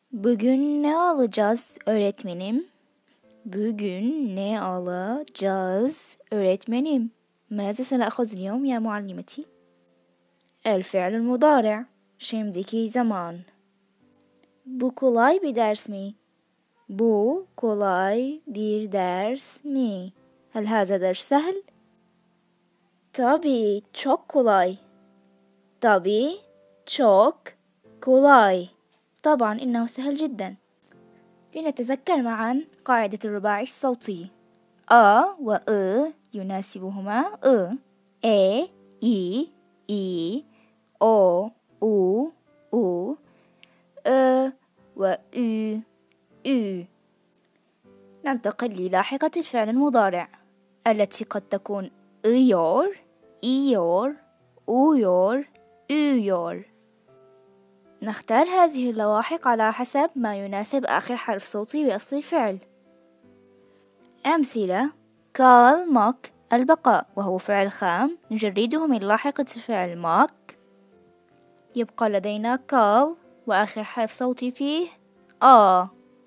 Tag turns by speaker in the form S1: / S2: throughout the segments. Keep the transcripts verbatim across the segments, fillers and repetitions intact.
S1: Bugün ne alacağız öğretmenim? Bugün ne alacağız öğretmenim? ماذا سنأخذ اليوم يا معلمتي؟ الفعل المضارع şimdiki zaman. Bu kolay bir ders mi? Bu kolay bir ders mi? هل هذا درس سهل؟ Tabii çok kolay. Tabii çok kolay. طبعا إنه سهل جدا. لنتذكر معا قاعدة الرباعي الصوتي. أ و أ يناسبهما أ أ إي إي أو أو أو أ و أو أو. ننتقل للاحقة الفعل المضارع التي قد تكون إيور إيور أويور أويور. نختار هذه اللواحق على حسب ما يناسب آخر حرف صوتي بأصل الفعل. أمثلة: كال ماك البقاء وهو فعل خام نجرده من لاحقة الفعل ماك، يبقى لدينا كال وآخر حرف صوتي فيه آ.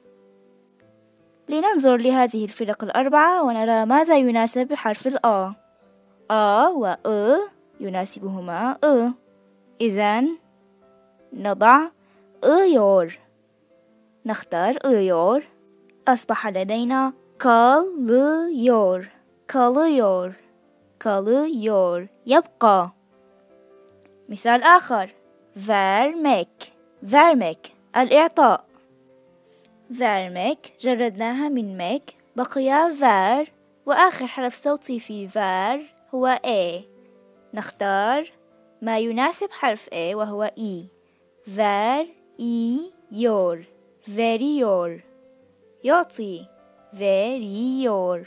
S1: لننظر لهذه الفرق الأربعة ونرى ماذا يناسب بحرف الآ. آ و أ يناسبهما أ، إذن نضع إيور. نختار إيور، أصبح لدينا كاليور كاليور كاليور يبقى. مثال آخر: فيرميك فيرميك الإعطاء. فيرميك جردناها من ميك، بقي فير وآخر حرف صوتي في فير هو إي. نختار ما يناسب حرف إي وهو إي. ver iyor veriyor يعطي veriyor.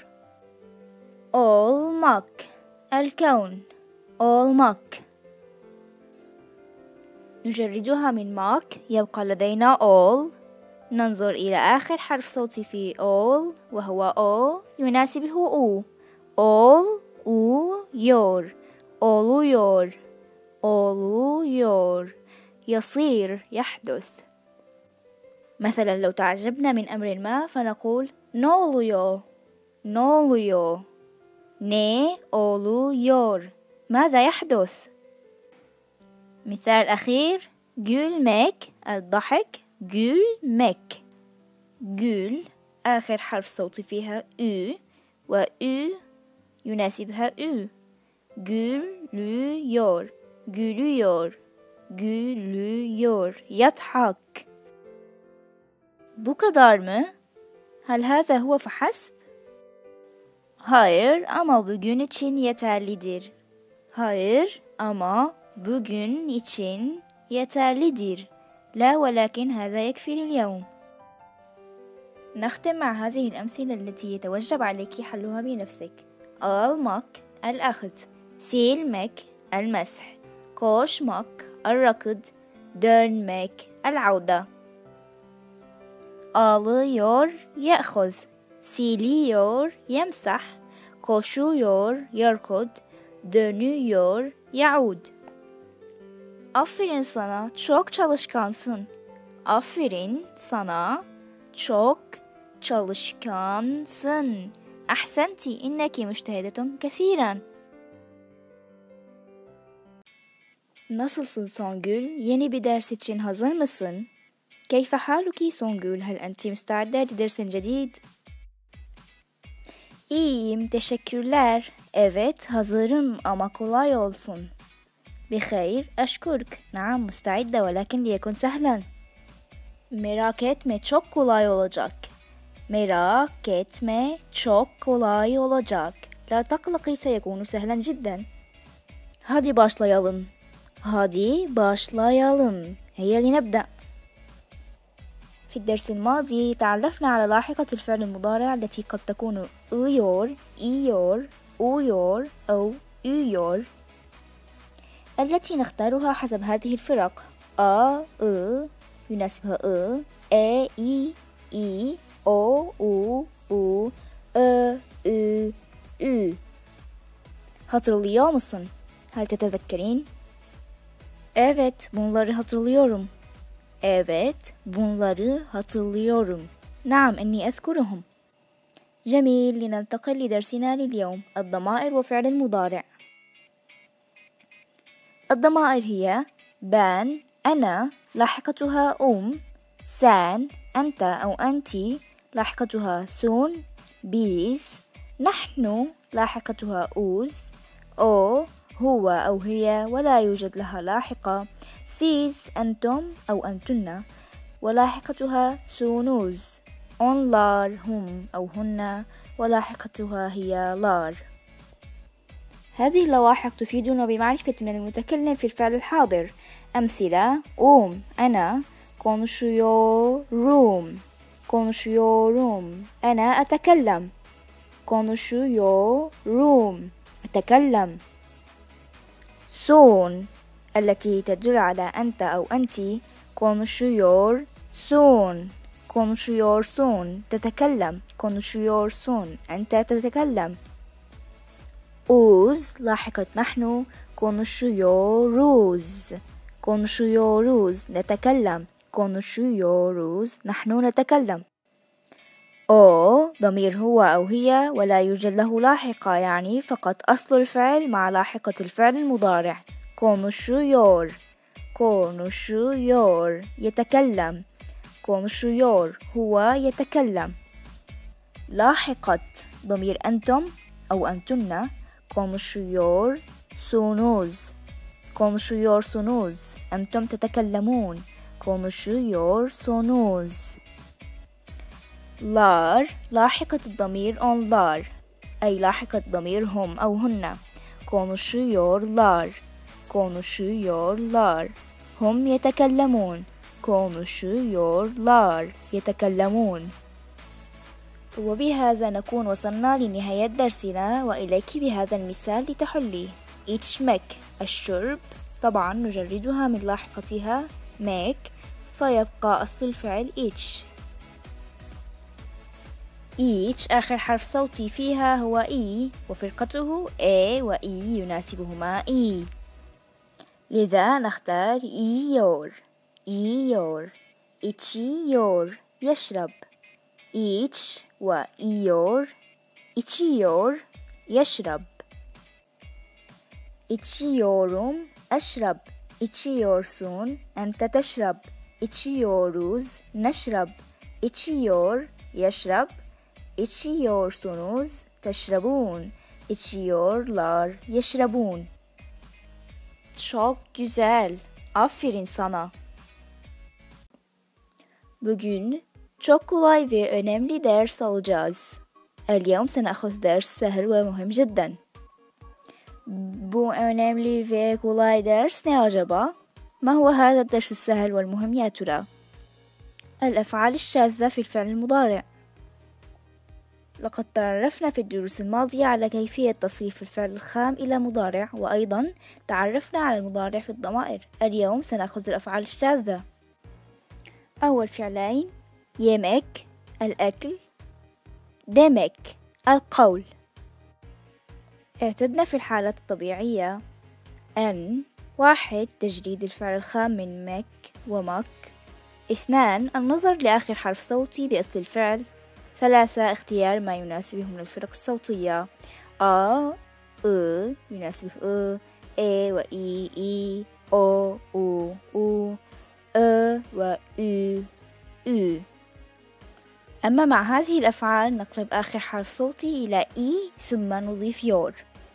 S1: olmak الكون olmak نجردها من ماك، يبقى لدينا all. ننظر إلى آخر حرف صوتي في all وهو o يناسبه او. all uyor oluyor oluyor يصير يحدث. مثلا لو تعجبنا من أمر ما فنقول نوليو نوليو ني أوليور ماذا يحدث. مثال أخير: gülmek الضحك gülmek. gül آخر حرف صوتي فيها ü و ü يناسبها ü. gülüyor gülüyor gülüyor يضحك. Bu kadar mı? هل هذا هو فحسب؟ Hayır ama bugün için yeterlidir. Hayır ama bugün için yeterlidir. لا ولكن هذا يكفي لليوم. نختم مع هذه الأمثلة التي يتوجب عليك حلها بنفسك. almak الأخذ، silmek المسح، koşmak الركض، dönmek العودة. alıyor يأخذ، siliyor يمسح، koşuyor يركض، dönüyor يعود. Aferin sana, çok çalışkansın. Aferin sana, çok çalışkansın. أحسنتِ إنك مجتهدة كثيرا. Nasılsın Songül? Yeni bir ders için hazır mısın? كيف حالك سونغول؟ هل أنت مستعدة لدرس جديد؟ İyiyim, teşekkürler. Evet, hazırım ama kolay olsun. بخير أشكرك. نعم مستعدة ولكن ليكن سهلا. Merak etme, çok kolay olacak. merak etme, çok kolay olacak. لا تقلقي سيكون سهلا جدا. hadi başlayalım. hadi başlayalım. هيا لنبدأ. في الدرس الماضي تعرفنا على لاحقة الفعل المضارع التي قد تكون إيور إيور أويور أو أويور، التي نختارها حسب هذه الفرق. أ أ يناسبها أ أ إي إي أو أو أو أ أ أ. Hatırlıyor musun? هل تتذكرين؟ Evet, bunları hatırlıyorum. Evet, bunları hatırlıyorum. نعم إني أذكرهم. جميل، لننتقل لدرسنا لليوم الضمائر وفعل المضارع. الضمائر هي ben, أنا، لاحقتها أم، sen, أنت أو أنتِ، لاحقتها سون، biz، نحن، لاحقتها أوز، o، هو أو هي ولا يوجد لها لاحقة، siz، أنتم أو أنتن، ولاحقتها سونوز، onlar، هم أو هن، ولاحقتها هي لار. هذه اللواحق تفيدنا بمعرفة من المتكلم في الفعل الحاضر. أمثلة: أم، أنا، konuşuyorum، konuşuyorum، أنا أتكلم، konuşuyorum، أتكلم. son التي تدل على أنت أو أنت، konuşuyorsun، konuşuyorsun، تتكلم، konuşuyorsun، أنت تتكلم. uz لاحقة نحن، konuşuyoruz، konuşuyoruz، نتكلم، konuşuyoruz، نحن نتكلم. o ضمير هو أو هي ولا يوجد له لاحقة، يعني فقط أصل الفعل مع لاحقة الفعل المضارع. konuşuyor، konuşuyor، يتكلم، konuşuyor، هو يتكلم. لاحقة ضمير أنتم أو أنتن، konuşuyorsunuz، konuşuyorsunuz، أنتم تتكلمون، konuşuyorsunuz. lar لاحقة الضمير onlar، أي لاحقة ضمير هم أو هن، konuşuyorlar، konuşuyorlar، هم يتكلمون، konuşuyorlar، يتكلمون. وبهذا نكون وصلنا لنهاية درسنا، وإليك بهذا المثال لتحلي. içmek الشرب، طبعا نجردها من لاحقتها make، فيبقى أصل الفعل each. each آخر حرف صوتي فيها هو E، وفرقته A و E يناسبهما E، لذا نختار إيور، إيور، içiyor، يشرب، each و إيور، içiyor، يشرب. içiyorum، أشرب، içiyorsun، أنت تشرب، içiyoruz، نشرب، içiyor، يشرب، içiyorsunuz، تشربون، içiyorlar، يشربون. Çok güzel. Aferin sana. Bugün çok kolay ve önemli ders alacağız. اليوم سنأخذ درس سهل ومهم جدا. Bu önemli ve kolay ders ne acaba? ما هو هذا الدرس السهل والمهم يا ترى؟ الأفعال الشاذة في الفعل المضارع. لقد تعرفنا في الدروس الماضية على كيفية تصريف الفعل الخام إلى مضارع، وأيضا تعرفنا على المضارع في الضمائر. اليوم سنأخذ الأفعال الشاذة. أول فعلين: yemek الأكل، demek القول. اعتدنا في الحالات الطبيعية أن: واحد تجريد الفعل الخام من مك ومك، اثنان النظر لآخر حرف صوتي بأصل الفعل، ثلاثة اختيار ما يناسبهم من الفرق الصوتية، أ أ يناسبه أ، أ و إي إي، أو أو أو، أ و أو أو. أما مع هذه الأفعال نقلب آخر حرف صوتي إلى إي ثم نضيف يور،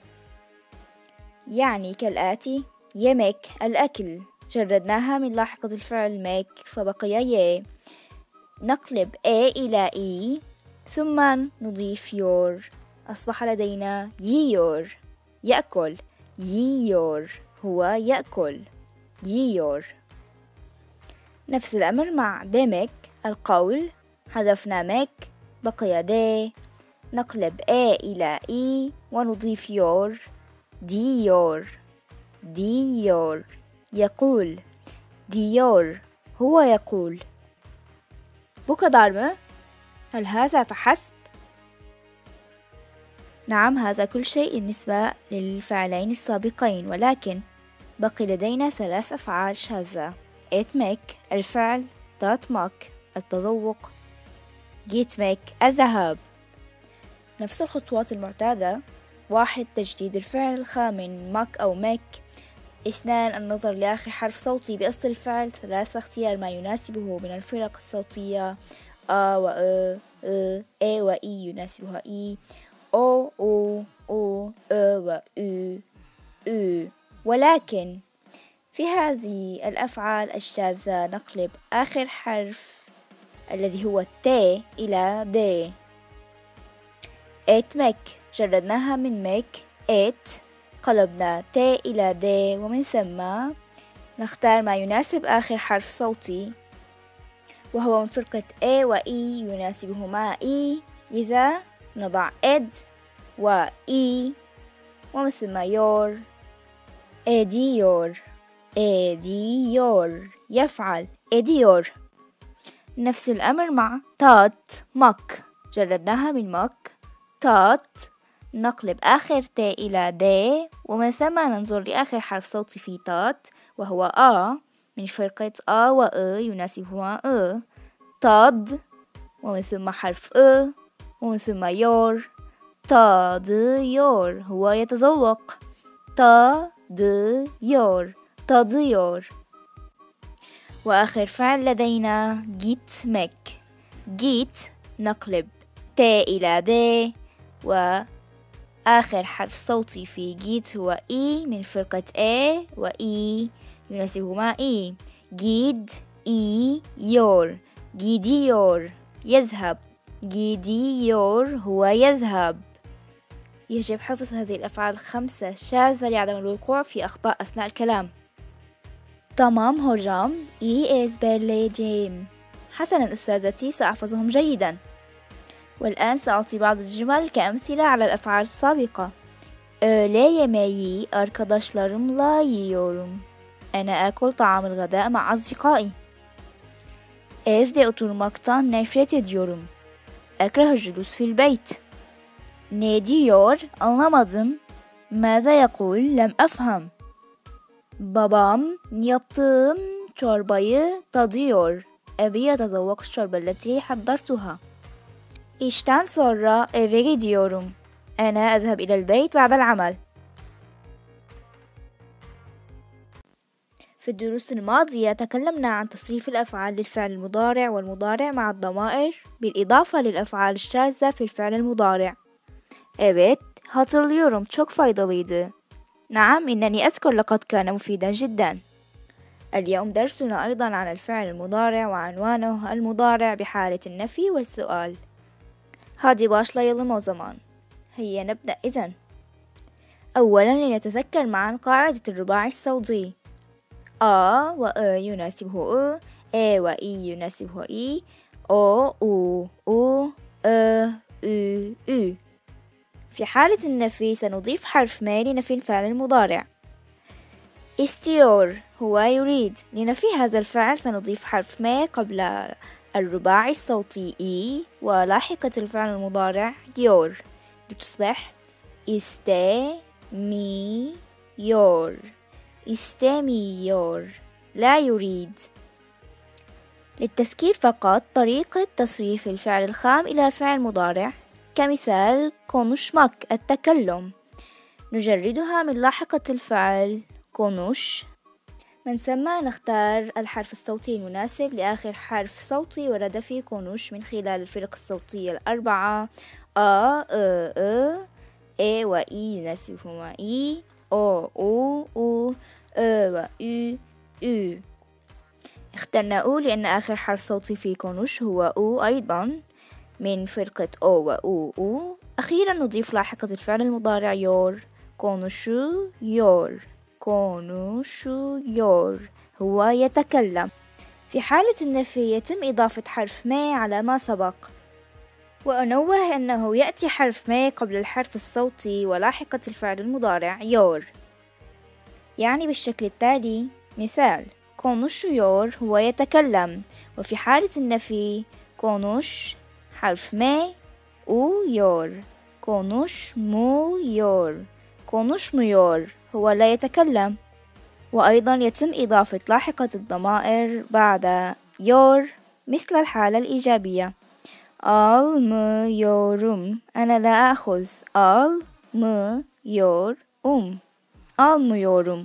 S1: يعني كالآتي: يمك الأكل، جردناها من لاحقة الفعل مك فبقي ي، نقلب A إلى إي ثم نضيف يور، أصبح لدينا ييور، يأكل، ييور، هو يأكل، ييور. نفس الأمر مع دمك القول، حذفنا مك بقي دي، نقلب A إلى إي ونضيف يور، ديور، ديور، يقول، ديور، هو يقول. Bu kadar mı? هل هذا فحسب؟ نعم، هذا كل شيء بالنسبة للفعلين السابقين، ولكن بقي لدينا ثلاث أفعال شاذة. etmek الفعل tatmak التذوق gitmek الذهاب. نفس الخطوات المعتادة: واحد تجديد الفعل الخامن مك أو مك. اثنان النظر لآخر حرف صوتي بأصل الفعل. ثلاثة اختيار ما يناسبه من الفرق الصوتية آ و أ أ إي و إي يناسبها إي أو أو أو أ و أو أو. ولكن في هذه الأفعال الشاذة نقلب آخر حرف الذي هو ت إلى د. etmek جردناها من مك ات قلبنا ت إلى د، ومن ثم نختار ما يناسب آخر حرف صوتي وهو من فرقة A و E يناسبهما E، لذا نضع إد و E ومن ثم يور إديور إديور يفعل إديور. نفس الأمر مع تات مك جردناها من مك تات نقلب آخر ت إلى د، ومن ثم ننظر لآخر حرف صوتي في تات وهو آ من فرقة آ و أ يناسبهما أ تاد، ومن ثم حرف أ ومن ثم يور تاد يور هو يتذوق تاد يور تاديور. وآخر فعل لدينا جيت مك جيت نقلب ت إلى د، وآخر حرف صوتي في جيت هو إي من فرقة A و إي يناسبهما إي جيد إي يور جيديور يذهب جيديور هو يذهب. يجب حفظ هذه الأفعال الخمسة شاذة لعدم الوقوع في أخطاء أثناء الكلام. تمام هجام إي ezberleyeceğim. حسنا أستاذتي، سأحفظهم جيدا. والآن سأعطي بعض الجمل كأمثلة على الأفعال السابقة. öğle yemeği arkadaşlarımla yiyorum. أنا آكل طعام الغداء مع أصدقائي. Evde oturmaktan nefret ediyorum. أكره الجلوس في البيت. Ne diyor? Anlamadım. ماذا يقول? لم أفهم. Babam yaptığım çorbayı tadıyor. أبي يتذوق الشوربة التي حضرتها. İşten sonra eve gidiyorum. أنا أذهب إلى البيت بعد العمل. في الدروس الماضية تكلمنا عن تصريف الأفعال للفعل المضارع والمضارع مع الضمائر بالإضافة للأفعال الشاذة في الفعل المضارع. Evet, hatırlıyorum, çok faydalıydı. نعم، إنني أذكر لقد كان مفيدا جدا. اليوم درسنا أيضا عن الفعل المضارع وعنوانه المضارع بحالة النفي والسؤال. هادي başlayalım o zaman. هيا نبدأ إذن. أولا لنتذكر معا قاعدة الرباعي الصوتي. آ و أ يناسبه أ، إ و إي يناسبه إي، أو أو أو أ أو أو. في حالة النفي سنضيف حرف ما لنفي الفعل المضارع. istiyor هو يريد. لنفي هذا الفعل سنضيف حرف ما قبل الرباعي الصوتي إي ولاحقة الفعل المضارع يور لتصبح istemiyor istemiyor لا يريد. للتذكير فقط طريقة تصريف الفعل الخام إلى فعل مضارع كمثال konuşmak التكلم، نجردها من لاحقة الفعل konuş، من ثم نختار الحرف الصوتي المناسب لآخر حرف صوتي ورد في konuş من خلال الفرق الصوتية الأربعة أ أ أ إ و إي يناسبهما إي أو أو أو أ و أو أو. اخترنا أو لأن آخر حرف صوتي في konuş هو أو أيضا من فرقة أو و أو أو. أخيرا نضيف لاحقة الفعل المضارع يور konuşuyor konuşuyor هو يتكلم. في حالة النفي يتم إضافة حرف ما على ما سبق، وأنوه أنه يأتي حرف ما قبل الحرف الصوتي ولاحقة الفعل المضارع يور. يعني بالشكل التالي: مثال konuşuyor هو يتكلم، وفي حالة النفي konuş حرف ما uyuyor konuşmuyor konuşmuyor هو لا يتكلم. وأيضا يتم إضافة لاحقة الضمائر بعد يور مثل الحالة الإيجابية. almıyorum. أنا لا أخذ. almıyorum. almıyorum.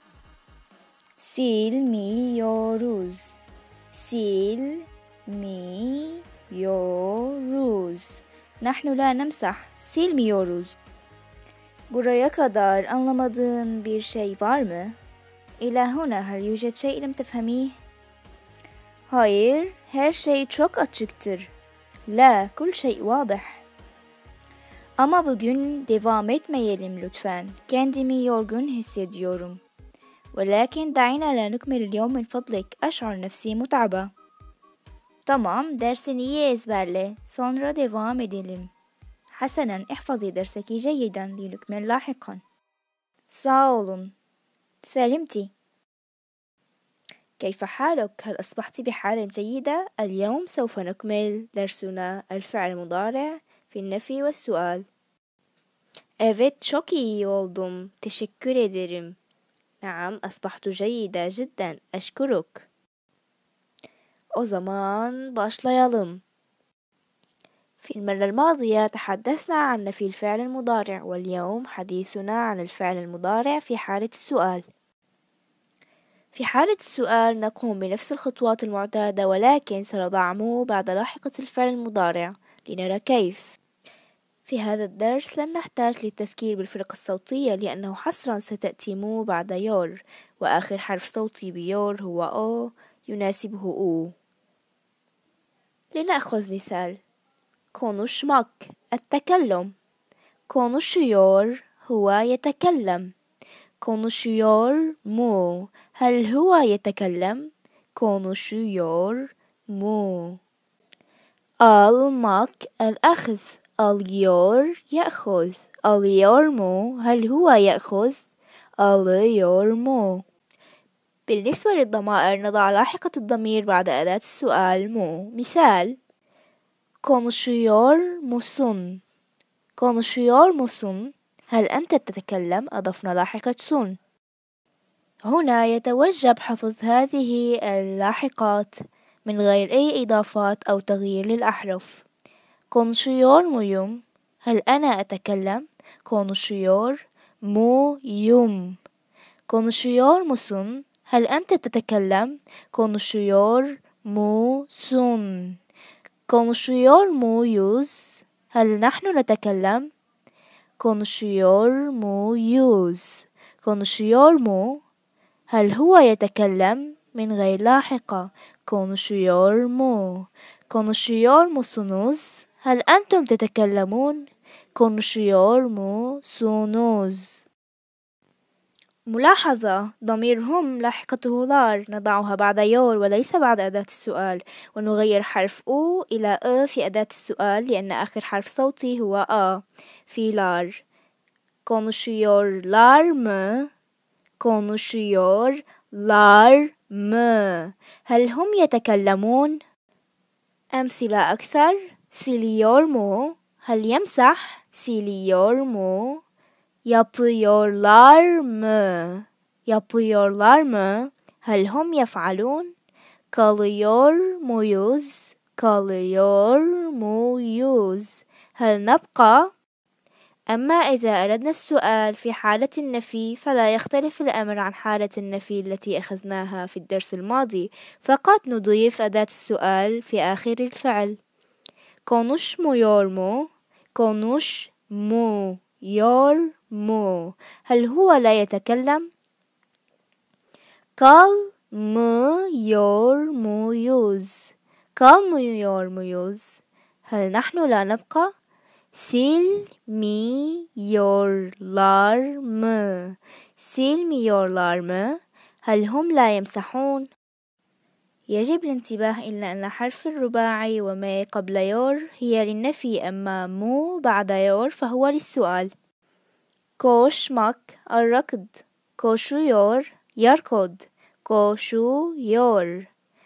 S1: silmiyoruz. silmiyoruz. نحن لا نمسح. silmiyoruz. Buraya kadar anlamadığın bir şey var mı? إلى هنا هل يوجد شيء لم تفهميه؟ Hayır, her şey çok açıktır. La, kul şey واضح. Ama bugün devam etmeyelim lütfen. Kendimi yorgun hissediyorum. ولكن دعينا لا نكمل اليوم من فضلك. أشعر نفسي متعبة. Tamam, dersini iyi ezberle. Sonra devam edelim. حسنا، احفظي درسك جيدا لنكمل لاحقا. sağ olun. سلمتي. كيف حالك؟ هل أصبحت بحالة جيدة؟ اليوم سوف نكمل درسنا الفعل المضارع في النفي والسؤال. Evet, çok iyi oldum. Teşekkür ederim. نعم، أصبحت جيدة جدا. أشكرك. O zaman başlayalım. في المرة الماضية تحدثنا عن نفي الفعل المضارع، واليوم حديثنا عن الفعل المضارع في حالة السؤال. في حالة السؤال نقوم بنفس الخطوات المعتادة، ولكن سنضع مو بعد لاحقة الفعل المضارع لنرى كيف. في هذا الدرس لن نحتاج للتذكير بالفرق الصوتية، لأنه حصرا ستأتي مو بعد يور، وآخر حرف صوتي بيور هو أو يناسبه أو. لنأخذ مثال. konuşmak التكلم. konuşuyor هو يتكلم. konuşuyor mu هل هو يتكلم؟ konuşuyor mu. almak الأخذ. alıyor يأخذ. alıyor mu هل هو يأخذ؟ alıyor mu. بالنسبة للضمائر نضع لاحقة الضمير بعد أداة السؤال مو. مثال: konuşuyor musun؟ konuşuyor musun؟ هل أنت تتكلم؟ أضفنا لاحقة سن. هنا يتوجب حفظ هذه اللاحقات من غير أي إضافات أو تغيير للأحرف. konuşuyor muyum؟ هل أنا أتكلم؟ konuşuyor muyum. konuşuyor musun؟ هل أنت تتكلم؟ konuşuyor musun. konuşuyor muyuz؟ هل نحن نتكلم؟ konuşuyor muyuz. konuşuyor mu؟ هل هو يتكلم؟ من غير لاحقة. konuşuyor mu. konuşuyor musunuz؟ هل أنتم تتكلمون؟ konuşuyor musunuz. ملاحظة: ضمير هم لاحقته لار نضعها بعد يور وليس بعد أداة السؤال، ونغير حرف أو إلى أ في أداة السؤال لأن آخر حرف صوتي هو أ في لار. konuşuyorlar mı؟ konuşuyorlar mı. هل هم يتكلمون؟ أمثلة أكثر: siliyor mu؟ هل يمسح؟ siliyor mu. yapıyorlar mı؟ yapıyorlar mı. هل هم يفعلون؟ kalıyor muyuz؟ kalıyor muyuz. هل نبقى؟ أما إذا أردنا السؤال في حالة النفي فلا يختلف الأمر عن حالة النفي التي أخذناها في الدرس الماضي، فقط نضيف أداة السؤال في آخر الفعل. konuşmuyor mu؟ konuşmuyor mu. هل هو لا يتكلم؟ kalmıyor muyuz؟ kalmıyor muyuz. هل نحن لا نبقى؟ silmiyorlar mı؟ silmiyorlar mı. هل هم لا يمسحون؟ يجب الانتباه إلى أن حرف الرباعي وما قبل يور هي للنفي، أما مو بعد يور فهو للسؤال. koşmak الركض. koşuyor يركض. koşuyor.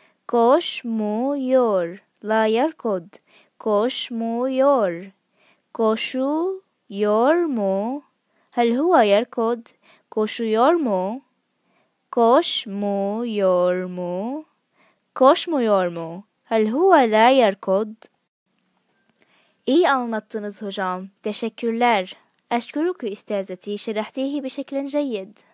S1: koşmuyor لا يركض. koşmuyor. koşuyor mu؟ هل هو يركض؟ koşuyor mu. koşmuyor mu? Koşmuyor mu? هل هو لا يركض? İyi anlattınız hocam. Teşekkürler. أشكرك أستاذتي، شرحتيه بشكل جيد.